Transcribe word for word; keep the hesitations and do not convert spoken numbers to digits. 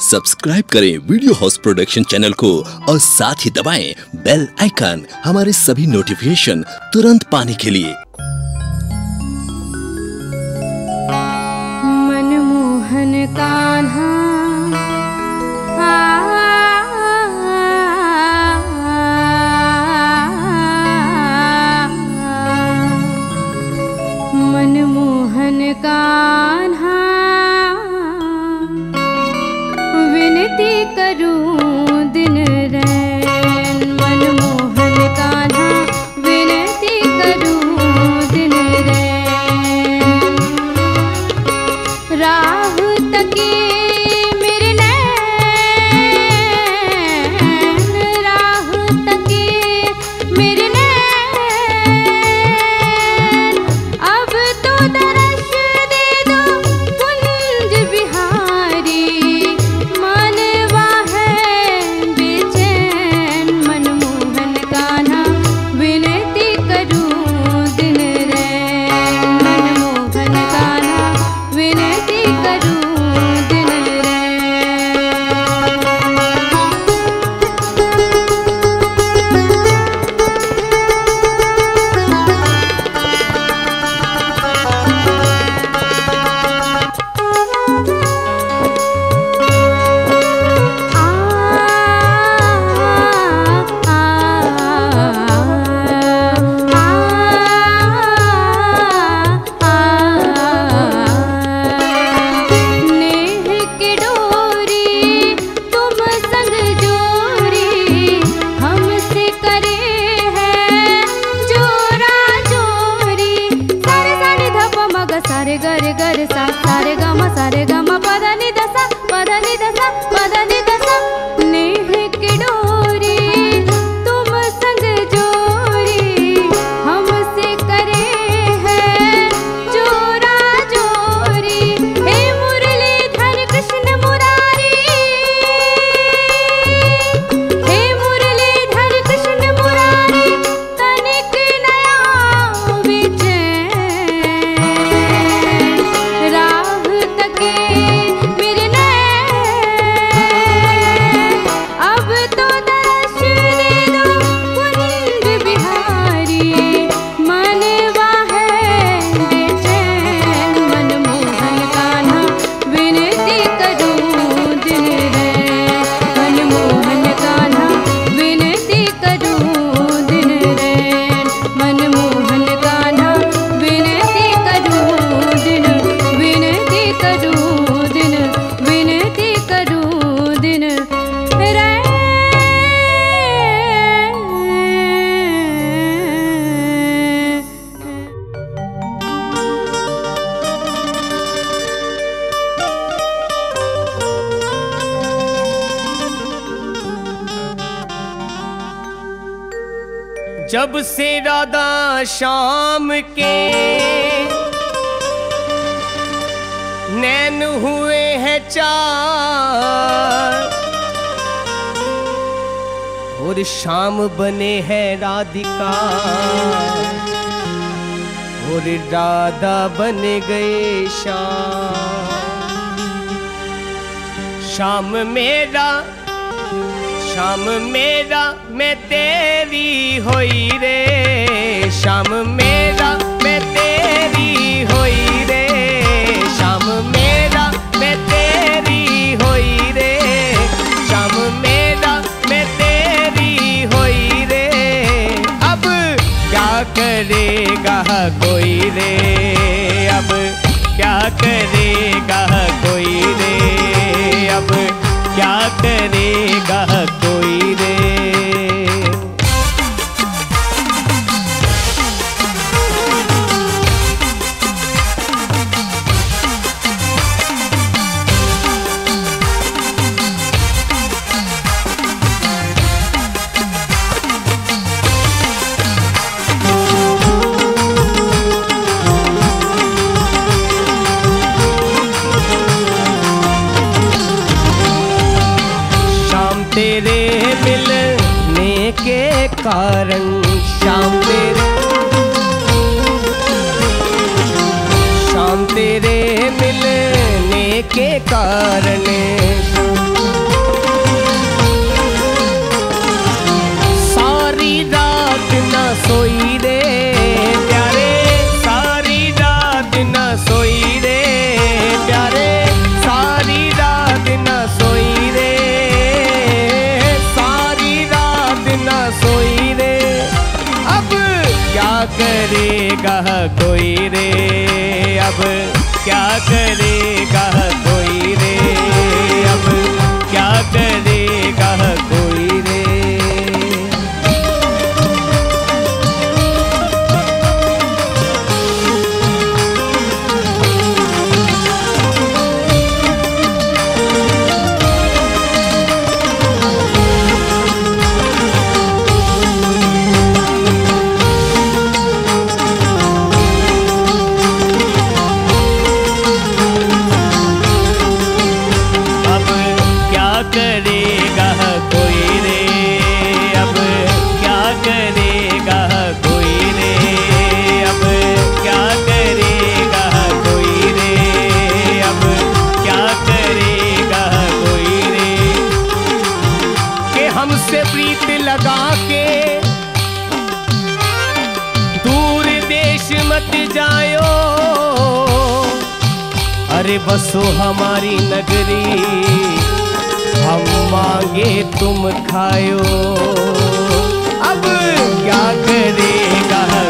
Subscribe करें video house production channel को और साथ ही दबाएं बेल आइकन हमारे सभी नोटिफिकेशन तुरंत पाने के लिए। मनमोहन कान्हा मनमोहन कान्हा विनती करूं दिन रैन। मनमोहन कान्हा विनती करूं दिन रैन। राह तके मेरे नैन, राह तके मेरे नैन। अब तो दर्श दे दो कुंज बिहारी, मनवा है बेचैन। मनमोहन कान्हा विनती करूं दिन रैन। मनमोहन कान्हा विनती करूं दिन रैन। नेह की डोरी तुम संग जोरी, हमसे करे है जोरा जोरी। सारे सारे धप मग सारे गरे गरे सा, सारे गम सारे गम पद नि दसा, पद नि दसा पद नि दसा। नेह की डोरी तुम संग जोरी, हमसे करे है जोरा जोरी। हे मुरलीधर कृष्ण मुरारी, हे मुरलीधर कृष्ण मुरारी। तनिक नया बेचैन, राह तके मेरे नैन। अब तो दर्श दे दो कुंज बिहारी, मनवा है बेचैन। मनमोहन कान्हा विनती करूं दिन रैन। मनमोहन कान्हा विनती करूं दिन रैन। मनमोहन कान्हा विनती करूं दिन, विनती करूं दिन, विनती करूं दिन रैन। जब से राधा शाम के नैन हुए हैं चार, और शाम बने हैं राधिका, और राधा बन गए श्याम। शाम मेरा शाम मेरा मैं तेरी होई रे। शाम मेरा मैं तेरी होई रे। शाम मेरा मैं तेरी होई रे। शाम मेरा मैं तेरी होई रे। अब क्या करेगा कोई रे, अब क्या करेगा कोई रे, अब क्या करेगा कोई रे। तेरे मिलने के कारण, शाम तेरे शाम तेरे मिलने के कारण। करेगा कोई रे, अब क्या करेगा कोई रे, अब क्या करेगा कोई रे। करेगा कोई रे, अब क्या करेगा कोई रे, अब क्या करेगा कोई रे, अब क्या करेगा कोई रे। कि हमसे प्रीत लगा के दूर देश मत जायो, अरे बसो हमारी नगरी, हम मांगे तुम खायो। अब क्या करेगा